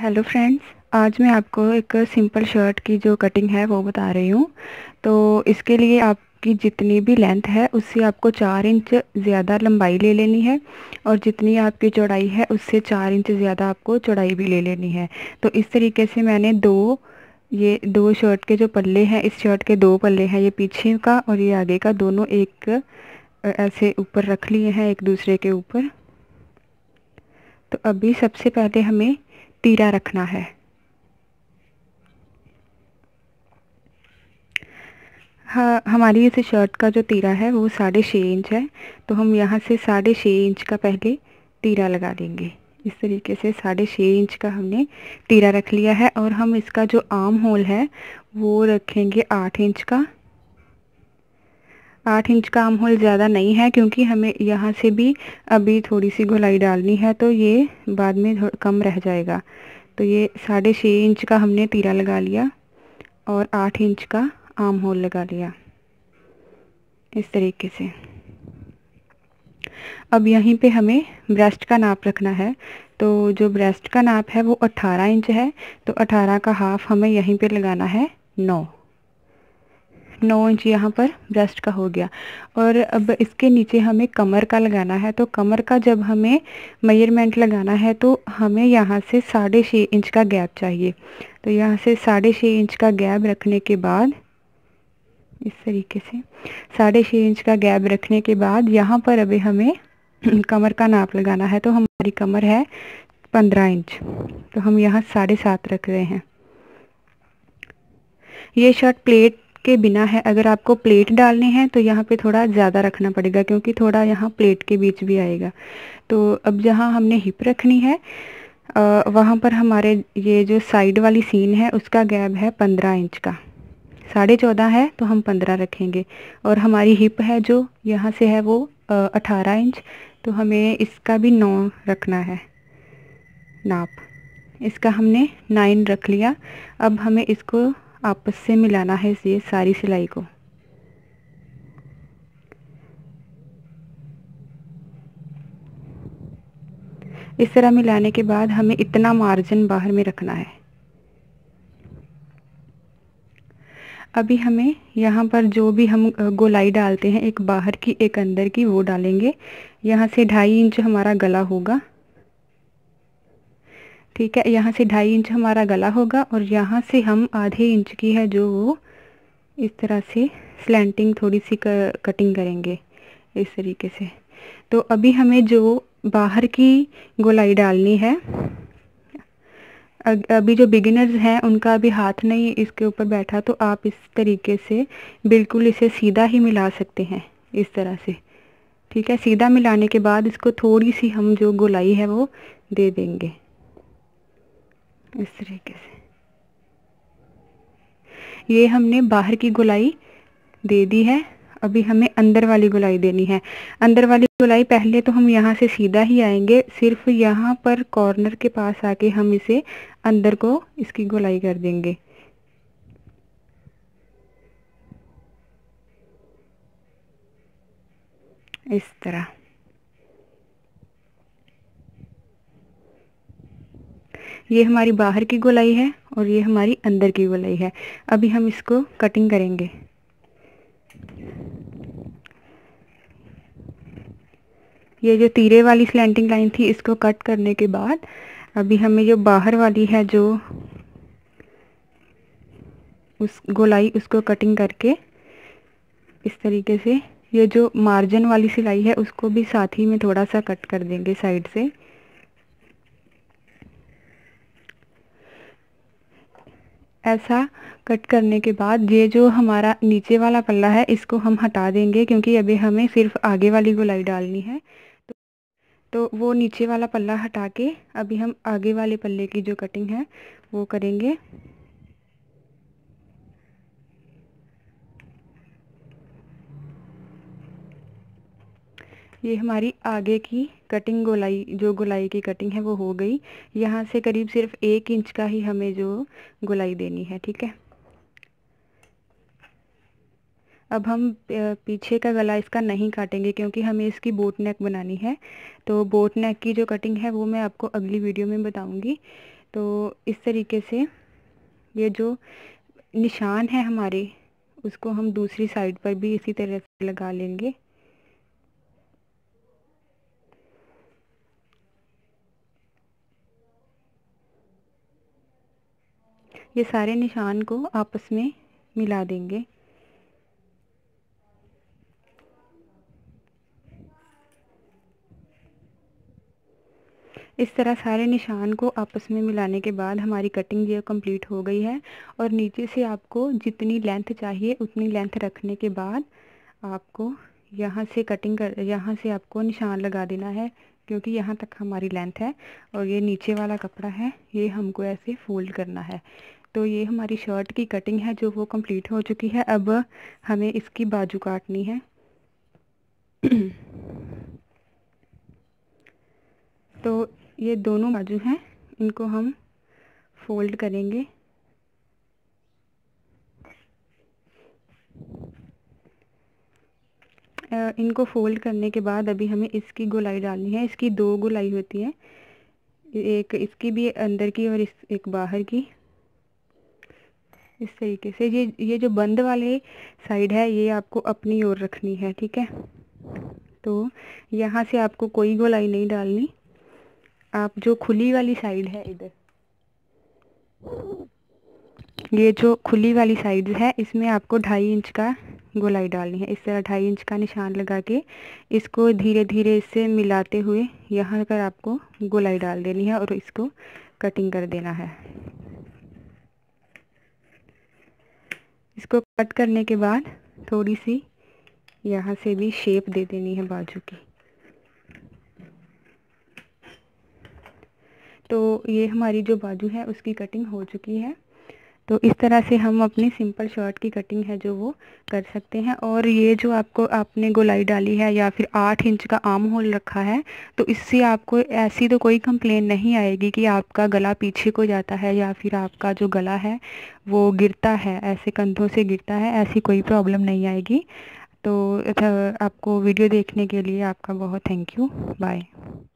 Hello friends, आज मैं आपको एक सिंपल शर्ट की जो कटिंग है वो बता रही हूँ। तो इसके लिए आपकी जितनी भी लेंथ है उससे आपको 4 इंच ज़्यादा लंबाई ले लेनी है और जितनी आपकी चौड़ाई है उससे 4 इंच ज़्यादा आपको चौड़ाई भी ले लेनी है। तो इस तरीके से मैंने ये दो शर्ट के जो पल्ले हैं, इस शर्ट के दो पल्ले हैं, ये पीछे का और ये आगे का, दोनों एक ऐसे ऊपर रख लिए हैं एक दूसरे के ऊपर। तो अभी सबसे पहले हमें तीरा रखना है। हाँ, हमारी इस शर्ट का जो तीरा है वो 6.5 इंच है। तो हम यहाँ से 6.5 इंच का पहले तीरा लगा लेंगे। इस तरीके से 6.5 इंच का हमने तीरा रख लिया है और हम इसका जो आर्म होल है वो रखेंगे 8 इंच का। 8 इंच का आर्म होल ज़्यादा नहीं है क्योंकि हमें यहाँ से भी अभी थोड़ी सी गोलाई डालनी है, तो ये बाद में कम रह जाएगा। तो ये 6.5 इंच का हमने तीरा लगा लिया और 8 इंच का आर्म होल लगा लिया इस तरीके से। अब यहीं पे हमें ब्रेस्ट का नाप रखना है। तो जो ब्रेस्ट का नाप है वो 18 इंच है। तो 18 का हाफ हमें यहीं पे लगाना है 9 इंच यहाँ पर ब्रेस्ट का हो गया। और अब इसके नीचे हमें कमर का लगाना है। तो कमर का जब हमें मेजरमेंट लगाना है तो हमें यहाँ से 6.5 इंच का गैप चाहिए। तो यहाँ से 6.5 इंच का गैप रखने के बाद इस तरीके से 6.5 इंच का गैप रखने के बाद यहाँ पर अभी हमें कमर का नाप लगाना है। तो हमारी कमर है 15 इंच, तो हम यहाँ 7.5 रख रहे हैं। ये शर्ट प्लेट के बिना है। अगर आपको प्लेट डालने हैं तो यहाँ पे थोड़ा ज़्यादा रखना पड़ेगा क्योंकि थोड़ा यहाँ प्लेट के बीच भी आएगा। तो अब जहाँ हमने हिप रखनी है वहाँ पर हमारे ये जो साइड वाली सीन है उसका गैप है 15 इंच का। 14.5 है तो हम 15 रखेंगे। और हमारी हिप है जो यहाँ से है वो 18 इंच, तो हमें इसका भी 9 रखना है नाप। इसका हमने 9 रख लिया। अब हमें इसको आपस से मिलाना है, ये सारी सिलाई को। इस तरह मिलाने के बाद हमें इतना मार्जिन बाहर में रखना है। अभी हमें यहाँ पर जो भी हम गोलाई डालते हैं, एक बाहर की एक अंदर की, वो डालेंगे। यहाँ से 2.5 इंच हमारा गला होगा। ठीक है, यहाँ से 2.5 इंच हमारा गला होगा और यहाँ से हम आधे इंच की है जो वो इस तरह से स्लैंटिंग थोड़ी सी कटिंग करेंगे इस तरीके से। तो अभी हमें जो बाहर की गोलाई डालनी है, अभी जो बिगिनर्स हैं उनका अभी हाथ नहीं इसके ऊपर बैठा, तो आप इस तरीके से बिल्कुल इसे सीधा ही मिला सकते हैं इस तरह से। ठीक है, सीधा मिलाने के बाद इसको थोड़ी सी हम जो गोलाई है वो दे देंगे इस तरीके से। ये हमने बाहर की गोलाई दे दी है। अभी हमें अंदर वाली गोलाई देनी है। अंदर वाली गोलाई पहले तो हम यहाँ से सीधा ही आएंगे, सिर्फ यहाँ पर कॉर्नर के पास आके हम इसे अंदर को इसकी गोलाई कर देंगे इस तरह। ये हमारी बाहर की गोलाई है और ये हमारी अंदर की गोलाई है। अभी हम इसको कटिंग करेंगे। ये जो तीरे वाली स्लैंटिंग लाइन थी इसको कट करने के बाद अभी हमें जो बाहर वाली है जो उस गोलाई, उसको कटिंग करके इस तरीके से ये जो मार्जिन वाली सिलाई है उसको भी साथ ही में थोड़ा सा कट कर देंगे साइड से। ऐसा कट करने के बाद ये जो हमारा नीचे वाला पल्ला है इसको हम हटा देंगे क्योंकि अभी हमें सिर्फ आगे वाली गोलाई डालनी है। तो वो नीचे वाला पल्ला हटा के अभी हम आगे वाले पल्ले की जो कटिंग है वो करेंगे। ये हमारी आगे की कटिंग, गोलाई, जो गोलाई की कटिंग है वो हो गई। यहाँ से करीब सिर्फ 1 इंच का ही हमें जो गोलाई देनी है। ठीक है, अब हम पीछे का गला इसका नहीं काटेंगे क्योंकि हमें इसकी बोट नेक बनानी है। तो बोट नेक की जो कटिंग है वो मैं आपको अगली वीडियो में बताऊंगी। तो इस तरीके से ये जो निशान है हमारे, उसको हम दूसरी साइड पर भी इसी तरह से लगा लेंगे। ये सारे निशान को आपस में मिला देंगे। इस तरह सारे निशान को आपस में मिलाने के बाद हमारी कटिंग ये कंप्लीट हो गई है। और नीचे से आपको जितनी लेंथ चाहिए उतनी लेंथ रखने के बाद आपको यहाँ से यहाँ से आपको निशान लगा देना है, क्योंकि यहाँ तक हमारी लेंथ है और ये नीचे वाला कपड़ा है, ये हमको ऐसे फोल्ड करना है। तो ये हमारी शर्ट की कटिंग है जो वो कंप्लीट हो चुकी है। अब हमें इसकी बाजू काटनी है। तो ये दोनों बाजू हैं, इनको हम फोल्ड करेंगे। इनको फोल्ड करने के बाद अभी हमें इसकी गोलाई डालनी है। इसकी दो गोलाई होती है, एक इसकी भी अंदर की और एक बाहर की। इस तरीके से ये जो बंद वाले साइड है ये आपको अपनी ओर रखनी है, ठीक है। तो यहाँ से आपको कोई गोलाई नहीं डालनी। आप जो खुली वाली साइड है इधर, ये जो खुली वाली साइड है इसमें आपको 2.5 इंच का गोलाई डालनी है। इस तरह 2.5 इंच का निशान लगा के इसको धीरे धीरे इससे मिलाते हुए यहाँ पर आपको गोलाई डाल देनी है और इसको कटिंग कर देना है। इसको कट करने के बाद थोड़ी सी यहाँ से भी शेप दे देनी है बाजू की। तो ये हमारी जो बाजू है उसकी कटिंग हो चुकी है। तो इस तरह से हम अपनी सिंपल शर्ट की कटिंग है जो वो कर सकते हैं। और ये जो आपने गोलाई डाली है या फिर 8 इंच का आर्म होल रखा है, तो इससे आपको ऐसी तो कोई कंप्लेन नहीं आएगी कि आपका गला पीछे को जाता है या फिर आपका जो गला है वो गिरता है, ऐसे कंधों से गिरता है, ऐसी कोई प्रॉब्लम नहीं आएगी। तो आपको वीडियो देखने के लिए आपका बहुत थैंक यू। बाय।